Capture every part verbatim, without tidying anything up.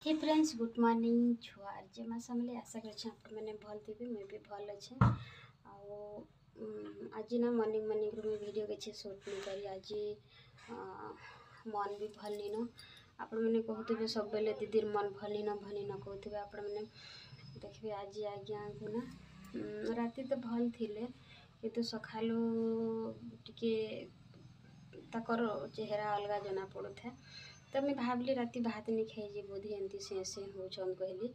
हे friends good morning छुआ जे मैं समले आशा कर आप मैंने भल थे मुझे भी भल अच्छे आज ना मॉर्निंग मॉर्निंग रू मुझे वीडियो किसी शूट नहीं करी आज मन भी भल नहीं न आपण मैंने कहते सब बेले दीदी मन भल न भल न कहते आपण मैंने देखिए आज आज्ञा को ना राति तो भल थिले किंतु सकालू टिके ताकर चेहरा अलग जना पड़ू था तो मैं भावली राति भात नहीं खाई बोधी एमती से से होचन कहली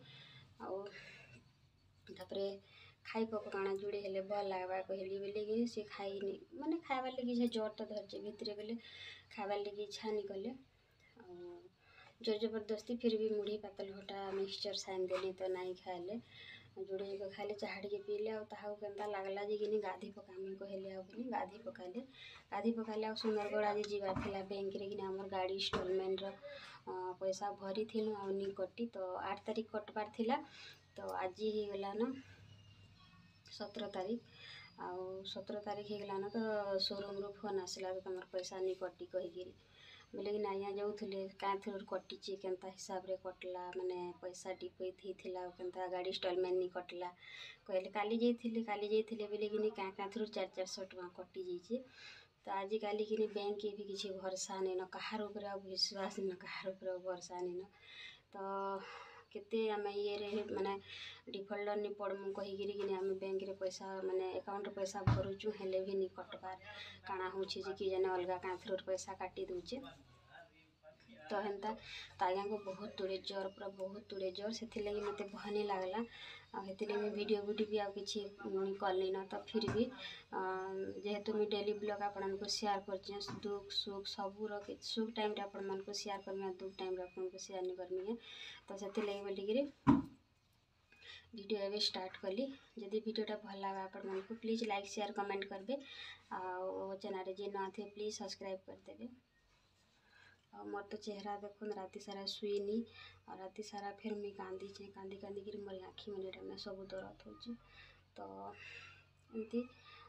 आउे खाई पक काଣା जुड़े हेले भल लगवा कहली बोले कि सी खाई माने खाइबार लगी से जर तो धरजे भितर बोले खाइबार लगी इच्छा नहीं कले जोर जबरदस्ती फिर भी मुढ़ी पातल घटा मिक्सचर साइन देली तो नहीं खाइले जोड़े खाली चाह टे पीले आउ केन्ता लगला जे कि गाधी पकामी कहले आनी गाधी पकाले गाधी पकाले आ सुंदरगढ़ आज जीवार थिला बैंक रे कि हमर गाड़ी इंस्टॉलमेंट पैसा भरी थिलु आउनी कटी तो आठ तारीख कटबार थिला तो आज ही गला न सत्रह तारीख आउ सत्रह तारीख ही गला न तो शोरूम रो फोन आसला तो तुम पैसा नहीं कटी कहीकि बोले कि नाइया जाऊे क्या थोड़ा कटिचे केन्ता हिसाब रे कटला माने पैसा डिपोजिट होता केन्ता गाड़ी इंस्टॉलमेंट नहीं कटला कहले काली जाइए काली जाइए बोले कि क्या क्या थोड़ा चार चार सौ टका कटि जाइए तो आज काली कि बैंक के भी किसी भरोसा नहीं न कहार ऊपर विश्वास न कहार ऊपर भरोसा नहीं न तो केते आम ये माने डिफल्टर नहीं पड़मु कहीकि कि आम बैंक रे पैसा माने अकाउंट पैसा भरुचु हेले भी नहीं कटबार काଣା होछि जे कि जाने अलग क्या थ्रू पैसा काटी दूचे तो हेन्ता आज्ञा को बहुत तुड़े जर पूरा बहुत तुड़े जर से लगी मत भल नहीं लगला आते मुझे वीडियो वीडियो भी आउ कि कली न तो फिर भी जेहेतु मुझे डेली ब्लॉग आपण को शेयर कर दुख सुख सबूर सुख टाइम आपण मन को शेयर करमी दुख टाइम आपण को शेयर नहीं करमी तो से लगी बोलिकी वीडियो एवं स्टार्ट कली जदि वीडियोटा भल लगा आपण मन को प्लीज लाइक शेयर कमेंट करबे आ चैनल जे न थे प्लीज सब्सक्राइब करदेवे और मोर तो चेहरा देखुन राति सारा शुईनी और राति सारा फिर मुझे कांदी कांदी कांदी कर मोर आँखि मैंने सब दरद हो तो एमती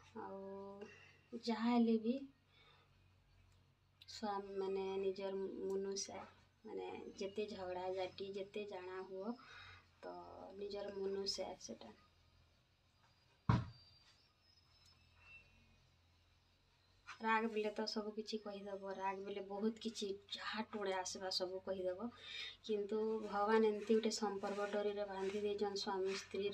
जहाँ भी स्वामी माने निजर मनुष्य माने जेते झगड़ा जाटी जेते जाना हुआ तो निजर मनुष्य सेटा राग बेले तो सब किसी कहीदेव राग बेले बहुत किसी जहाँ टोड़े आसवा सब कहीदेव किंतु भगवान एमती गोटे संपर्क डोरी बांधी देन स्वामी स्त्री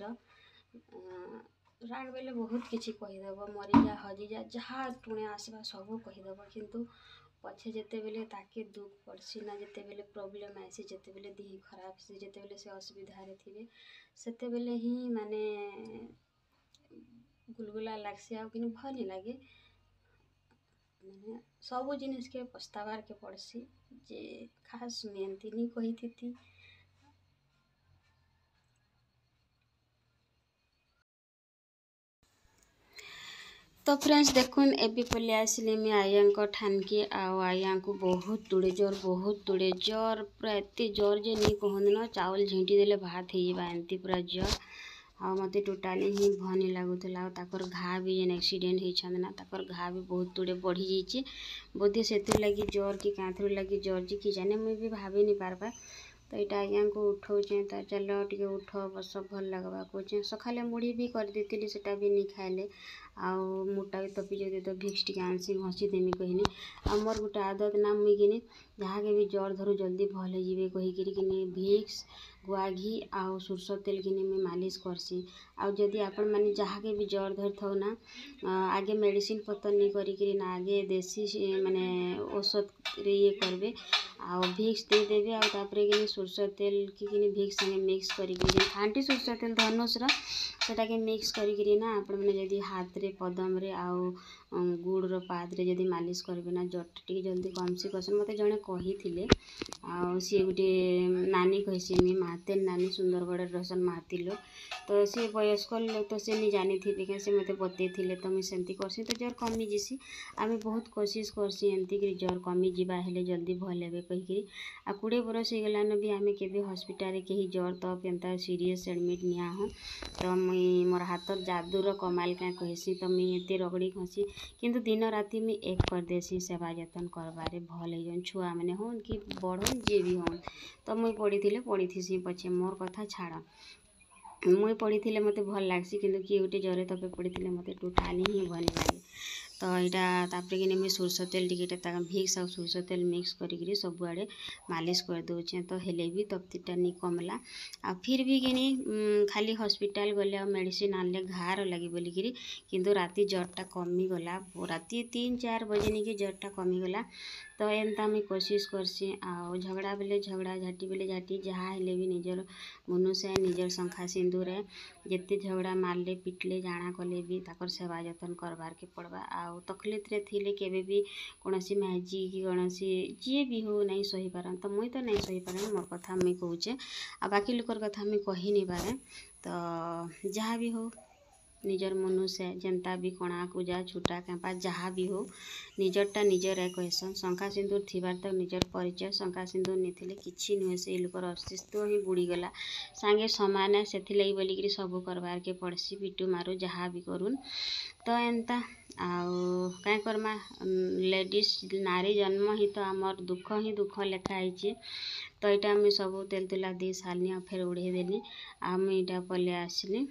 राग बेले बहुत किसी कहीदेव मरीजा हजिजा जहाँ टुणे आसवा सब कहीदेव किंतु पछे जेते बेले ताके दुख पड़सी ना जेते बेले प्रॉब्लम आसी जेते बेले देह खराब से जेते बेले से असुविधा रे थिबे सेते बेले ही माने गुलगुला लागसी आ कि भल नहीं लगे मैंने सबू जिनिस के पछतावार के पड़सी जे खास मेहनती नहीं कही थी तो फ्रेंड्स देखुन एबी पल्ले आसिले मैं आया ठान के आओ आया को बहुत तुड़े जोर बहुत तुड़े जोर पूरा एत जोर जे नहीं कहते न चावल झींटी देले भात हो एमती पूरा जोर आ मत टोटाली ही भल नहीं लगुला ताकर घा भी जेन एक्सीडेंट होती ना ताकर घा भी बहुत तुड़े बढ़ी जाइए बोधे से लगी जोर कि क्या थ्रू लगी जोर जी कि जाने मुझे भी भाभी नहीं पार्बा तो यहाँ आज्ञा को उठाऊे तो चलो टे उठ बस भल लगवा कहे सकाले मुढ़ी भी कर देती सेटा भी नहीं खाइले आउ मोटा भी तपी जाती तो भिक्स टी आनसी घसी देमी कहनी आ मोर गोटे आदत ना मुई कि जहाँ के भी जर धरू जल्दी भल हो कहीकि भिक्स गुआ घी आउ सोरष तेल कि मुझे मालिश करसी आउ जदि आपण मैंने जहाँ के भी जर धर था ना आगे मेडिसिन पतर नहीं करी ना आगे देसी माने औषध रे ये करबे आउ भिक्स दे देबे आउ तापरे कि सोरष तेल कि भिक्स संगे मिक्स करी खांटी सोरष तेल धनुष सेटा के मिक्स करी ना आपण मैंने जदि हाथ रे पदम रे आउ गुड़ रो पात रे जदि मालिश करबे ना जट टी जल्दी कम से कसन मते जणे कही थिले आउ सी गुटे नानी कहसी मी महातेन नानी सुंदरगढ़ रहसन महाती लोग तो सी वयस्क लोग तो से नहीं जानी थी क्या से मते बते थिले तो मुझे सेमती करसी तो जर कमी जीसी आम बहुत कोशिश करसी एमती कि जर कमी जीवा हेले जल्दी भल हे कहीकि आ कोड़े बरस हो गलान भी आम के हस्पिटाल कहीं जर तो केन्ता सीरीयस एडमिट निया हो तो मुई मोर हाथ जादूर कमाल क्या कहसी तो मुई एत रगड़ी खसी किंतु दिन राति मुई एक कर देसी सेवा जतन करबारे भल हो छुआ मैंने होन कि बड़ होन जे भी होन। तो मुई पढ़ी पढ़ी पछे मोर कथा छाड़ मुई पढ़ी मते भल लागसी किंतु किए गोटे जरे तपे पढ़ी मते टोटाली ही भल लागे। तो यहाँ तापर कि मुझे सोरष तेल टिके भिक्स आ सोरष तेल मिक्स करी सब आड़े मालिश कर दौचे तो हेले भी तप्तिटा नहीं कमला। आ फिर भी कि खाली हॉस्पिटल गले मेडिसिन आनले घार लगी बोलिकी किंतु राति जरटा कमी गला राति तीन चार बजे नहीं कि जरटा कमी गला। तो एंता मुई कोशिश करसी आ झगड़ा बेले झगड़ा झाटी बेले झाटी जहाँ हेले भी निजर मनुष्य निजर शंखा सिंदूर जिते झगड़ा मारले पिटले जाना कले भी ताकर सेवा जतन करबार के पड़वा। आ तकलीफ रे थिले केबे भी कोनोसी माजी कि कोनोसी जी भी हो नहीं सही पारन तो मुई तो नहीं सही पारन मोर कथा मुई कहूचे आ बाकी लोकर कथा मुई कही नहीं पारे। तो जहाँ भी हो निजर मनुष्य जनता भी कणा कुजा छुटा कैंपा जहाँ भी हो निजरटा निजर है कहसन। शंखा सिंदूर थिबार तक निजर परिचय शंखा सिंदूर नहीं किछि नुहे से लोकर अस्तित्व ही बुड़ीगला सांगे समान से बोलिकी सब करबार के पड़सी पिटू मारू जहाँ भी करूँ। तो एंता आउ क्या करमा लेडीज नारी जन्म ही तो आमर दुख ही दुख लेखाई। तो यहाँ मुझे सब तेल तुला दे सारनी और फिर उड़े देली आ मुझे पलि आसली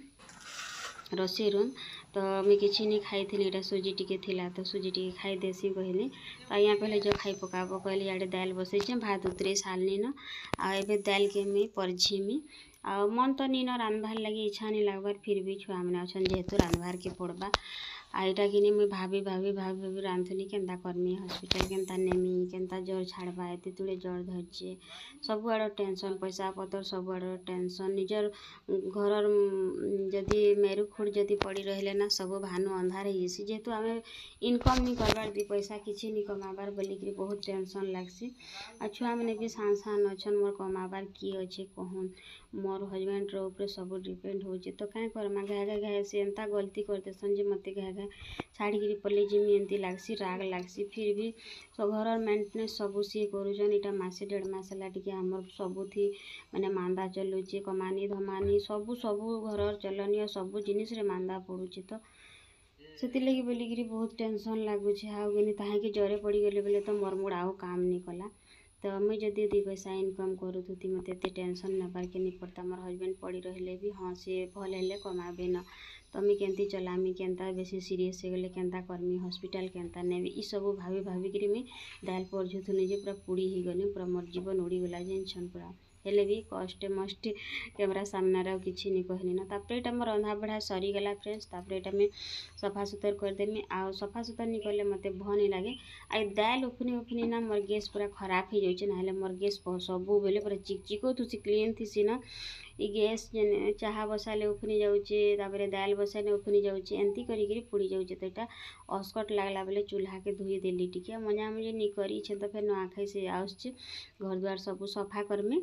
रोषे रूम। तो मुझे किसी नहीं खाई थी यहाँ सुजी टिके थिला तो सुजी टिके खाई देसी कहली। तो यहाँ कहले जो खाई पकाब कहली इे दाल बसई भात उतरे सारनी न आबे दाल के मुई परझीमी आ मन तो नीन रांधबार लगी इच्छा नहीं लगबार फिर भी छुआ मैंने अच्छा जेहेतु रांधबार के पड़वा। आ यहाँ कि मुई भाभी भाभी भाभी भाभी रांधुनी केन्ता करमी हॉस्पिटल केन्ता नेमी केन्ता जर छाड़बा एत तुड़े जर धरजे सब आड़ टेंशन पैसा पतर सब आड़ टेंशन निजर घर जदि मेरु खुड़ जदि पड़ी रहिले ना सब भानु अंधार हो जासी जेहेतु आम इनकम नहीं करबार दी पैसा किसी नहीं कमाबार बोलिकी बहुत टेंशन लागसी। आ छुआ मैंने भी सान सान अच्छन मोर कमाबार किए अच्छे कहून मोर हजबैंड ऊपर सब डिपेंड होचे। तो क्या करमा घा घा घा से एंता गलती करतेसन जे मते घा घा छाड़ी पले जिमी एमती लागसी राग लागसी फिर भी सब घर मेंटेनेंस सबू सी करूछन। इटा मासे डेढ़ मास है टिके आमर सबुथी माने मांदा चलुचे कमानी धमानी सबू सबू घर चलनी सबू जिनिस रे मांदा पड़ुचे। तो से लगी बोलिकी बहुत टेंशन लगुच आगे ताकि जरे पड़ी गले बोले तो मोर मुड आउ काम नहीं कला। तो मुझे जदि दी पैसा इनकम करूथी मत एत टेंशन नबार के नहीं पड़ता मोर हजबैंड पड़ी रहिले भी हाँ सी भल हेले कमाबे न तो मुई केमती चलामी केन्ता बेसी सीरीयस हो गले केन्ता करमी हॉस्पिटल केन्ता नेबी ई सब भाभी भाविकी मुई दाल परझुथुनी जे पूरा पुड़ी ही गनी पूरा मोर जीवन उड़ीगला जेनछन पूरा हेले भी कष्टे मष्टे कैमरा सामने किसी नहीं कहनी ना। तापर यहाँ मोर रंधा बढ़ा सरीगला फ्रेंड्स तापर यहाँ मुझे सफा सुतर करदेमी आ सफा सुतर नहीं कले मत भल नहीं लगे। आ दाल उफनी उफनी ना मोर गैस पूरा खराब हो जाए ना मोर गैस सबू बेले पूरा चिकचिको तुसी क्लीन थी ना ई गैस जेने चाहा बसाले उफनी जाऊे तापर दाल बसाले उफनी जाऊे एमती करी पुड़ी जाऊे। तो यहाँ अस्कट लगला बेले चूल्हा के धोई देली टिके मजा मुझे नहीं करी तो फिर नुआखाई से आसुचे घर द्वार सबू सफा करमी।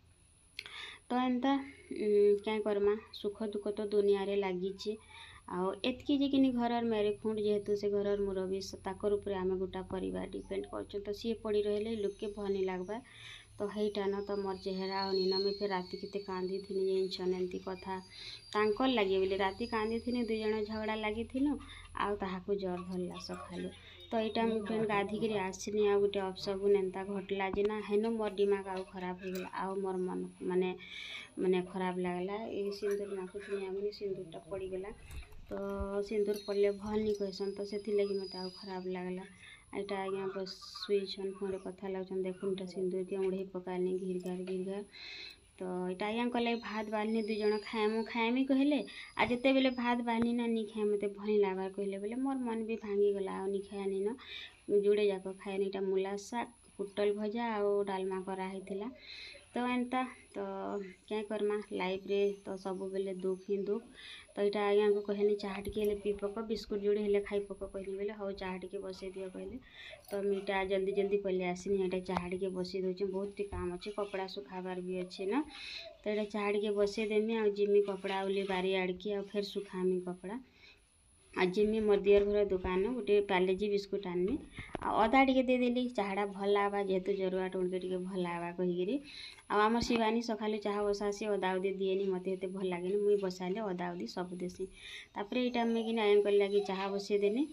तो एंता क्या करमा सुख दुख तो दुनिया रे लगी आउ एतकी जे कि घर मेरे खुंड जेहेतु से घर मुरबी ताकर उपरे आम गोटा परिवार डिपेंड कर तो सी पड़ी रहे लोक के भल नहीं लगवा। तो हेटा न तो मोर चेहरा आनी ना मुझे फिर राति केते कांदी थी जेनछन एमती कथा तांकर लगे बोले राति कांदी थी दुई जन झगड़ा लगी थी आउ ताहाकू जर धरला सखालु। तो यहाँ मुझे फ्रेंड गाधिकी आसनी आ गोटे अपसगुन एंता घटला जे ना हेन मोर दिमाग आउ खराब हो गला आउ मोर मन माने माने खराब लगला ये सिंदूर नाकुथी आमने सिंदूरटा पड़ीगला। तो सिंदूर पड़े भल नहीं कहसन तो से लगी मत आउ खराब लगला। यहाँ आज्ञा बस शुईछन फोन कथा लगन देखुन सिंदूर के उड़े पकानी घिर घार घिर घार। तो यहाँ आज्ञा कल भात बालनी दुई जन खाएमु खाएमी कहले आ जिते बेले भात बालनी ना नहीं खाए मत भल नहीं लगवार कहले बोले मोर मन भी भांगीगला आ नहीं खाएनी न जुड़े जाक खाएनी यहाँ मूला शाग पुटल भजा और डालमा कराही। तो एंता तो क्या करमा लाइफ रे तो सब बेले दुख ही दुख। तो यहाँ आज्ञा को कहनी चाह टे पी पक बिस्कुट जोड़े हेले खाई पक कहनी बोले हाँ चाह टे बसई दियो कहले। तो मीटा जल्दी जल्दी पहले आसनी यहाँ चाह टे बसई दूचे बहुत काम अच्छे कपड़ा सुखाबार भी अच्छे ना। तो यहाँ चाह टे बसई देमी आ जिमी कपड़ा उली बारी आड़की आ फिर सुखामी कपड़ा आ जिमी मोर दियर घर दुकान गोटे पार्लेजी बिस्कुट आनमी आ अदा टे देदेली चाहड़ा भल लगवा जेहेतु जरुआ टोणके टे भल लगवा कहीकि आम शिवानी सकालू चाह बसासी अदा उदी दिएनी मत हेते भल लगे मुई बसाले अदा उदी सब देसी। तापर यहाँ मुझे कि आयन कर लगी चाह बसई देनी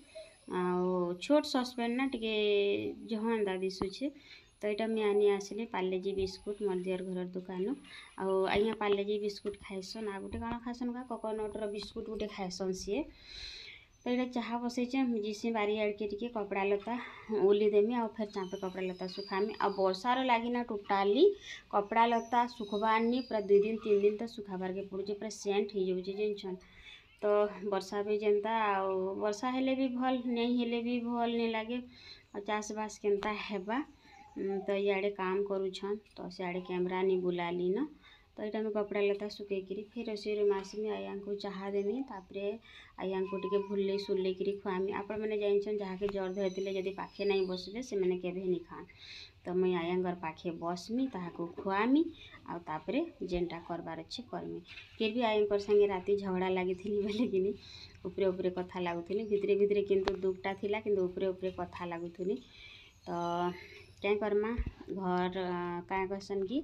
आउ छोट ससपेन ना टिके जहाँदा दिशुचे तो यहाँ मुझे आनी आसली पार्लेजी बिस्कुट मोर दियर घर दुकान आउ आज्ञा पार्लेजी बिस्कुट खाइसन आ गोटे कण खाइसन का कोकोनट बिस्कुट गोटे खाइसन सी तो ये चाह बसईचे जीसी बारी आड़के टिके कपड़ा लता ओली देमी आ फिर चापे कपड़ा लता सुखामी आ वर्षार लगी ना टोटाली कपड़ा लता सुखबानी पूरा दुई दिन तीन दिन तो सुखाबार के पड़ुचे पूरा सेंट हो जाऊे जानछन तो वर्षा भी जेनता आ वर्षा हेले भी भल नहीं हेले भी भल नहीं लगे और चाष बास केनता हेबा तो इे काम करुछन तो सियाड़े कैमरा नहीं बुलाली न तो यहाँ में कपड़ा लता सुखेकरी फिर रोषे रूम आसमी आया को चाह देमी तापरे आया को टिके भुल्ले सुल्ले करी खुआमी आपण मैंने जानछन जहाँ के जर धरते जदि पाखे नहीं बसबे से मैंने केवे नहीं खान तो मुई आयांगर पाखे बसमी ताहाको खुआमी आ तापरे जेनटा करबार अच्छे करमी फिर भी आयांकर संगे राति झगड़ा लगी बोले कि उपरे उपरे कथा लगुनी भितरे भितरे किंतु दुखटा थिला किंतु उपरे उपरे कथा लगुनी तो क्या करमा घर क्या कहसन कि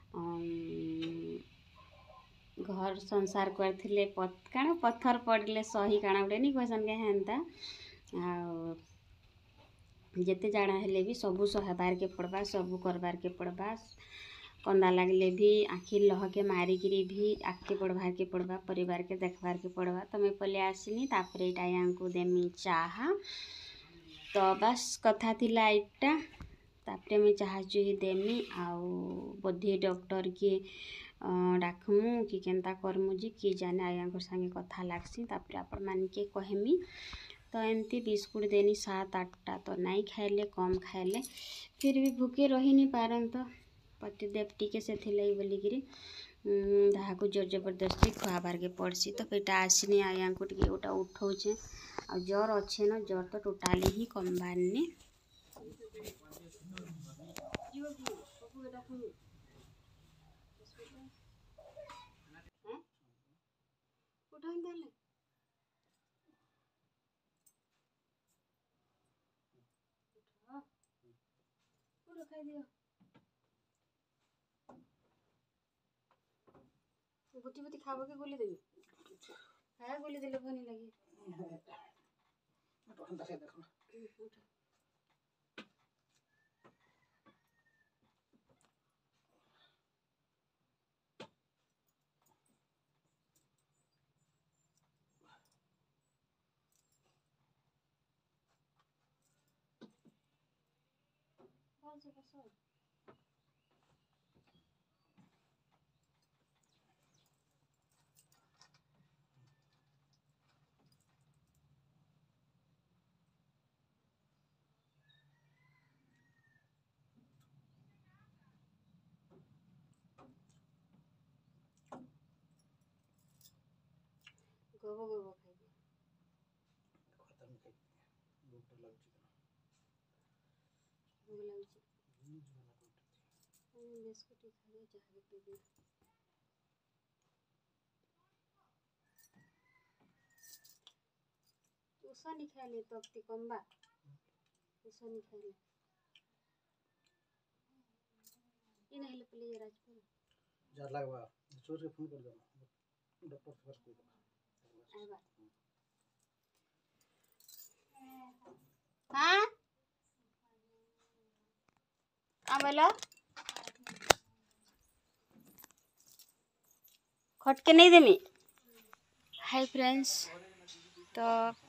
घर संसार करथिले पत काण पत्थर पड़ले सही काण गोटे नहीं कहसन के हेन्ता आ जेते जाना हेले भी सबू सहबार के पड़बा सबू करबार के पड़बा कंदा लगले भी आखिर लह के मारिकी भी आगे बढ़वार के पड़बा परिवार के देखबार के पड़बा तो मैं पले आसनी तापरे यहाँ को देमी चाह तो बस कथा थिला एटा तापरे मैं चाह चुही देमी आउ बोधे डॉक्टर के डाकमु कि केनता करमु जी कि जाने आया संगे कथा लागसी तापरे आपण मान के कहमी तो एमती बिस्कुट देनी सात आठटा तो नहीं खाइले कम खाइले फिर भी भूखे रही नहीं पारन तो पतिदेव टिके से थिलाई बोलिकी को जोर जबरदस्ती खुआबार के पड़सी तो पेटा आसनी आया को टिके गोटा उठाऊचे आ जर अच्छे न जर तो टोटाली ही कमबार ने बुटी बुटी खाबो के गोली देबी है गोली देले भनी लगी कौन से बस गोबो गोबो खाई दिया खत्म खाई भूख तो लगुची भूख लगुची बिस्कुट खाई चाह के पी दी उसा नहीं खाइले तो अब कम्बा उसा नहीं खाइले इन हेले पले ये राजपुर जार लागबा चोर के फोन कर दो डॉक्टर से बात कोई आबा हां आबला खटके नहीं देमी हाय फ्रेंड्स तो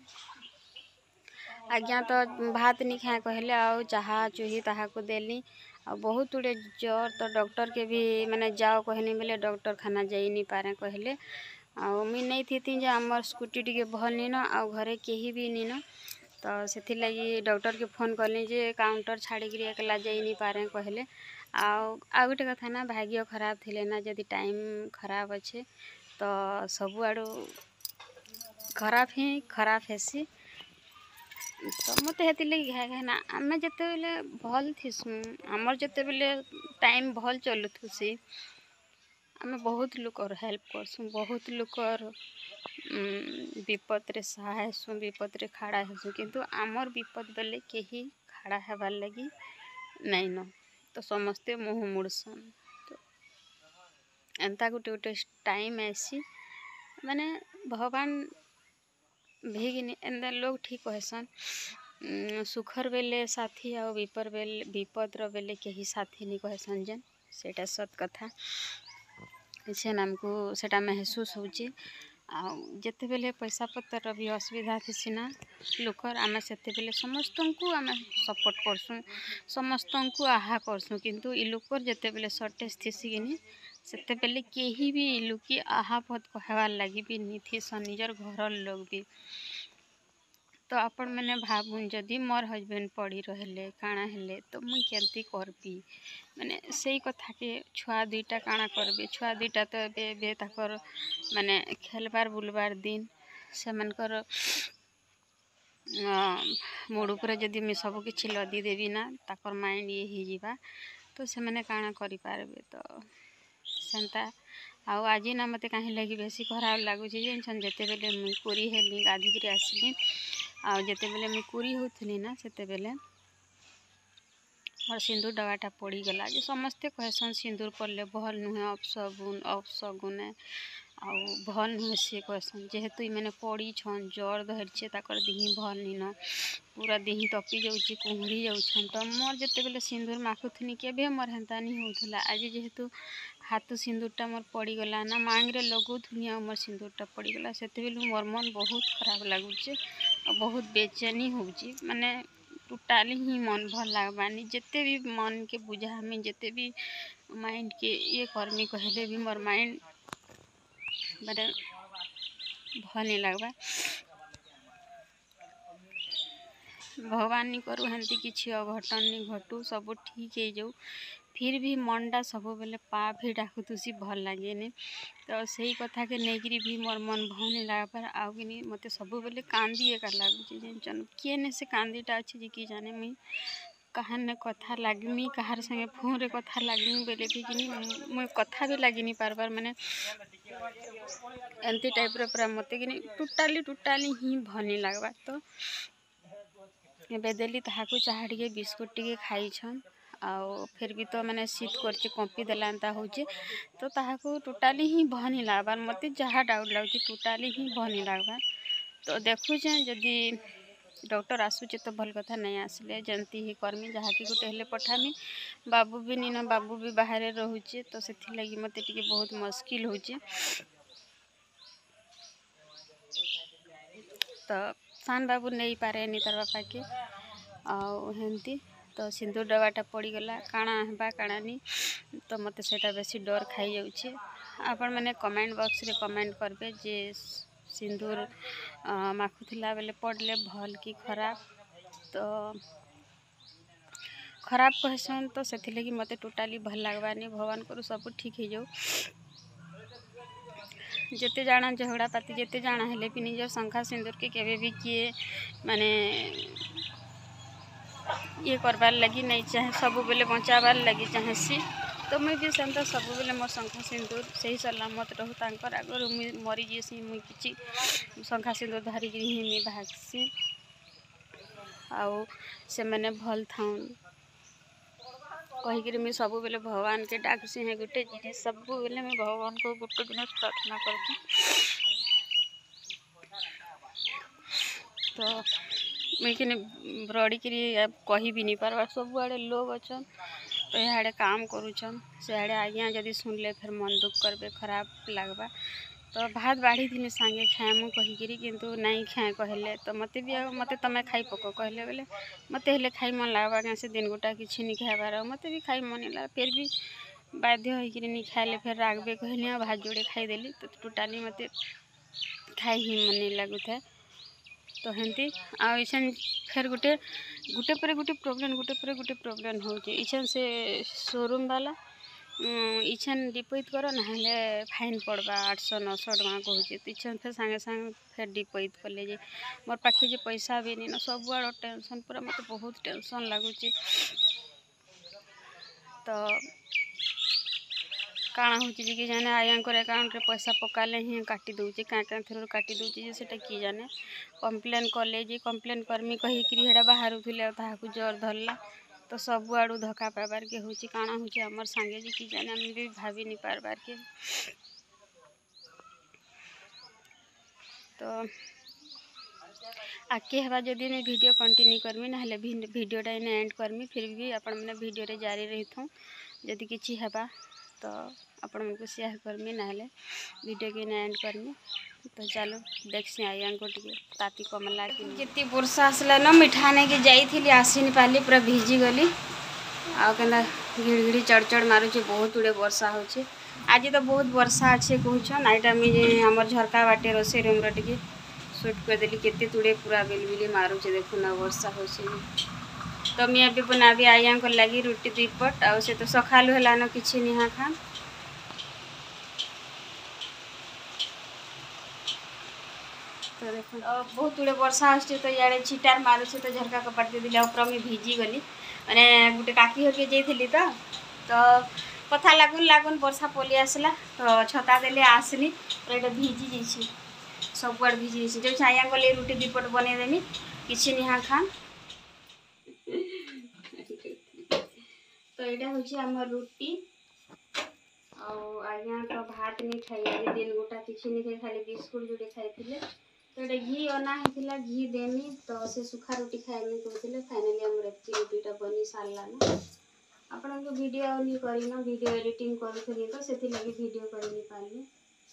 आज्ञा तो भात नहीं खाए कहले आ चाह चुही ताहा को देली आ बहुत गुड़े जर तो डॉक्टर के भी मैंने जाओ कहनी बोले डॉक्टर खाना जाई नहीं पारे कहले आ मुई नहीं थी जे आमर स्कूटी टिके भल नी न आ घरे केही भी नी न तो से लगी डॉक्टर के फोन कली जे काउंटर छाड़ी एकला जाई नहीं पारे कहले आ गोटे कथा ना भाग्य खराब थिले ना जदि टाइम खराब अच्छे तो सबु आड़ू खराब ही खराब हेसी तो मत हेती लगी घाए घाए ना आमे जिते बेले भल थीसु आमर जिते बेले टाइम भल चलुथुसी आमे बहुत लोकर हेल्प करसु बहुत लोकर विपद रे सहाय सु विपद रे खाड़ा हेसु किंतु आमर विपद बेले केही खाड़ा हेबार लगी नहीं न तो समस्ते मुँह मुड़सन तो एंता गोटे गोटे टाइम ऐसी माने भगवान भेगिनी एंदा लोग ठीक कहसन सुखर बेले साथी आ विपर बेले विपद्र बेले कहीं साथी नहीं कहसन जेन सेटा सत कथा से आमको सेटा महसूस होची जिते बेले पैसा पतर भी असुविधा थी ना लोकर आम से बेले समस्त को आम सपोर्ट करसूँ समस्त को आहा करसूँ किंतु इ लोकर जिते बेले सर्टेज थीसी कि सेते बेले कहीं भी लुकी आहा पद कहवार लगी भी नहीं थी निजर घर लोग भी तो आपण मैंने भावुन जदि मोर हजबैंड पड़ी रहे काଣା हेले तो मुई केमती करबी माने सही कथा के छुआ दुईटा काଣା करबे छुआ दुईटा तो एबे एबे ताकर माने खेलबार बुलबार दिन से मनकर मूड उपरे जदि मुई सब किछि लदी देबी ना ताकर माइंड ये ही जीवा तो से माने काଣା करि पारबे तो सेंता आउ आज ना मते कहीं लगी बेसी खराब लगुच जानछन जिते बेले मुई कुरी हेली गाधिक आसली आउ जिते बेले मुई कुरी होथली ना सेते बेले मोर सिंदूर डबाटा पड़ीगला जे समस्ते कहसन सिंदूर पड़ले भल नुहे अपसगुन अपसगुन आउ भल नुहे सी कहसन जेहेतु मैंने पड़ी छन जर धरछे ताकर दिही भल निन पूरा दिही तपी जाऊँगी कुहड़ी जाऊन तो मोर जिते बेले सिंदूर माखुथनी केबे मोर हेन्ता नहीं होउथला आज जेहेतु हाथ सिंदूरटा मोर पड़ीगला ना मांगरे लगौथुनी आ मोर सिंदूरटा पड़ीगला से मोर मन बहुत खराब लगुचे बहुत बेचैनी होउची माने टोटाली ही मन भल लगवानी जिते भी मन के बुझा में जिते भी माइंड के ये करमी कहले भी मोर माइंड माने भल नहीं लगवा भगवान नहीं करू हेंती किसी अघटन नहीं घटू सब ठीक है जाऊ फिर भी मनटा सब बेले पा भी डाकुसी भल लगे नहीं तो सही कथा के लेकिन भी मोर मन भल नहीं लगा आउ कि मत सब बेले कांदी एक लगुच जान किए ने से कांदीटा अच्छे जी कि जाने मुई कहार ने कथा लगमी कहार संगे फोन रे कथा लगमी बेले भी कि मुई कथा भी लगी नहीं पारबार माने एमती टाइप रो पूरा मत कि टोटाली टोटाली ही भल नहीं लगवा तो बेदेली ताहाकू चाहा टे बिस्कुट टे खाई छन आउ फिर भी तो मैंने शीत कर कंपी देला एंता होचे तो ताहाकू टोटाली ही भल नहीं लगवार मत जहाँ डाउट लगे टोटाली ही भल नहीं लगवार तो देखुचे जदि डॉक्टर आसुचे तो भल कथा नहीं आसले जमती ही करमी जहाँ कि गोटे हेले पठामी बाबू भी नीन बाबू भी बाहर रोचे तो से लगी मत टिके बहुत मुश्किल होचे तो सान बाबू नहीं पारे नी तार बापा के आउ हेंती तो सिंदूर डबाटा पड़ीगला काଣା हेबा काଣା नी तो मत सेटा बेसी डर खाई जाउछे आपण मैंने कमेंट बॉक्स रे कमेंट करबे जे सिंदूर माखुला बेले पड़ले भल कि खराब तो खराब कहसन तो से लगी मत टोटाली भल लगवानी भगवान करू सब ठीक हो जाऊ जिते जाना झगड़ा पाती जिते जाना हेले भी निजर शंखा सिंदूर के केबे भी किए माने ये करबार लगी नहीं चाहे सब बेले बचाबार लगी चाहे सी तो मुई भी सेमता सब बेले मोर शंखा सिंदूर सही सलामत रहू तांकर आगर मुई मरी जेसी मुई किछि शंखा सिंदूर धरिक ही मुई भागसी आउ से मैंने भल थाउन कहीकि मुई सब बेले भगवान के डाकसी है गोटे जिनिस सब बेले मुई भगवान को गोटे जिनिस प्रार्थना करती तो मुई कि रड़ी कि कही भी नहीं पारबार सब आड़े लोग अच्छन तो यहाँ काम करुछन से आज्ञा जदि सुनले फिर मन दुख करबे खराब लगवा तो भात बाढ़ी थी सांगे खाएमु कहीकि किंतु नहीं खाए कहले तो मत भी मत तमें खाई पक कहले बेले मत हेले खाई मन लगवा क्या से दिन गोटा किसी नहीं खाइबार मत भी खाई मन लगा फिर भी बाध्य होकर नहीं खाइले फिर रागबे कहली भात जोड़े खाईदेली तो टोटाली मत खाई ही मन नहीं लगुता तो हेंती आइछन फिर गोटे गोटे पर गोटे प्रोब्लेम गोटे पर गोटे प्रोब्लेम होचे इछन से शोरूम वाला इछन डिपोजिट कर ना फाइन पड़वा आठ सौ नौ सौ टका कहूचे तो इछन फिर सांगे सांगे फिर डिपोजिट कले जे मोर पाखे जे पैसा भी नहीं ना सब आड़ टेंशन पूरा मत बहुत टेंशन लगुच तो काଣା होची जे कि जाने आयांकर अकाउंट रे पैसा पकाले ही काटी दउचे का का थ्रू काटी दउचे जे सेटा की जाने कंप्लेन कले जे कंप्लेन करमी कही कि हेडा बाहर उठले ताहाकू जर धरला तो सब आड़ू धक्का पाइबार के होची काଣା होची हमर संगे जे कि जाने हम भी भाभी नहीं पारबार के तो आगे हवा जदि नहीं वीडियो कंटिन्यू करमी ना वीडियोटा इन एंड करमी फिर भी आपण मैंने वीडियो रे जारी रही था जदि किसी हवा तो आपण मन शेयर करमी ना वीडियो के एंड करमी। तो चलो देखसी आया को ताती कमला जितनी वर्षा आसला न मिठा नहीं कि जाइली आसी नहीं पाली पूरा भिजी गली आना घिड़घिड़ी चढ़चड़ मारुचे बहुत गुड़े वर्षा होचे। आज तो बहुत वर्षा अच्छे कहन आईटा मुझे आम झरका बाटे रोसे रूम रे सुट करदेली केते तुड़े पूरा बिलबिली मारुचे देखो ना वर्षा हो। तो मैं अभी बनाबी आया को लगी रुटी दुई पट आ से तो सकालू है किसी निहा खान तो देखो बहुत गुड़े वर्षा आसे तो इे छिटार मारुचे तो झरका कपाट दे दिले ऊपर मुझे भिजी गली मैंने गोटे काकी हर जाइली तो तो कथा लगुन लगुन वर्षा पलि आसला तो छता देले आसनी तो भिजी जाइए सबुआड़ भिजी जाइए जो छाया गले रुटी दुपट बनईदेमी किसी निहा खान। तो यहाँ हूँ आम रुटी आज्ञा तो भात नहीं खाई दिन गोटा किसी नहीं खाई खाली बिस्कुट जोड़े खाई तो ये घी अना होता घी देमी तो से सुखा रुटी खाएमी कहते फाइनाली आम रुटीटा बनी सारा ना आपण को वीडियो नहीं करना वीडियो एडिटिंग करूँ तो से लगी वीडियो कर नहीं पारि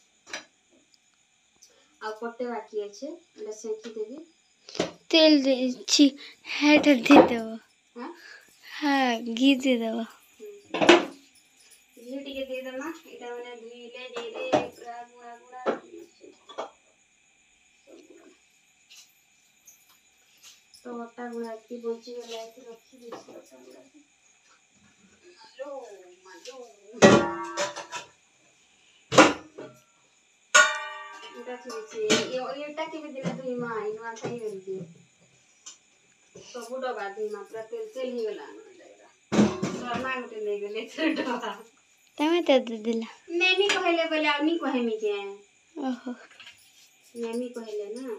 आ पटे बाकी अच्छे एटा सेकी देवी तेल दे छी हेट दे देव हां हां घी दे देव घी टिके दे देमा एटा माने धुइले जेरे पूरा गुणा गुणा तो अटा गुणा की बची गला है रखी देसी अटा गुणा लो मालो इटा छी ये एटा के भी दिन तो इमा इमा खाई गली सब डबा दी मात्रा तेल तेल ही गला शर्मा गोटे नहीं गले डबा तमे तो दे दिला नेमी कहले बोले आ नहीं कहेमी के ओहो नेमी कहले ना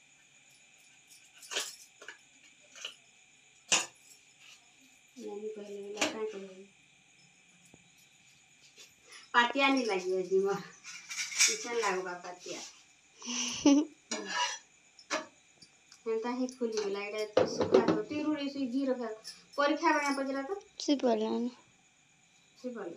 नेमी कहले बोले का कहले पातिया नहीं लगी जी मोर किचन लागबा पातिया हेंता ही खुली गला एटा सुखा रोटी रुड़ी सुई घी रखा परीक्षा बना पजरा तो से बोला ना से बोला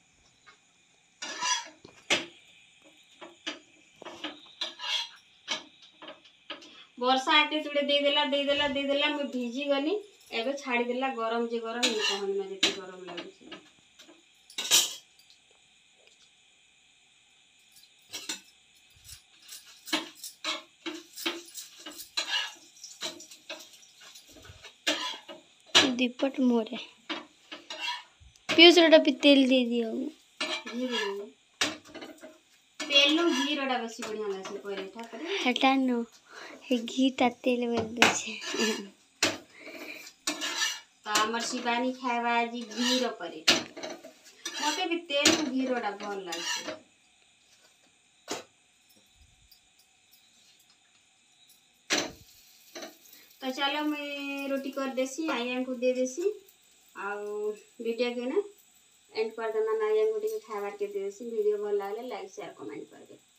वर्षा एते तुड़े दे देला दे देला दे देला मैं भिजी गनी एबे छाड़ी देला गरम जे गरम नहीं कहन में जेते गरम लागै छै। दीपट मोरे पीयूष रोटा भी तेल दे दियो घी दे तेल नो घी रोटा बेसी बढ़िया लासे परेठा करे हटा नो हे घी ता तेल बदले छे तो हमर शिवानी खाएबा जी घी रो परेठा मते भी तेल को घी रोटा भल लागे। तो चलो मैं रोटी कर देसी आया को दे देसी आउ वीडियो के ना एंड कर देना आया को खाबार के दे देसी वीडियो भल लागले लाइक शेयर कमेंट कर दे।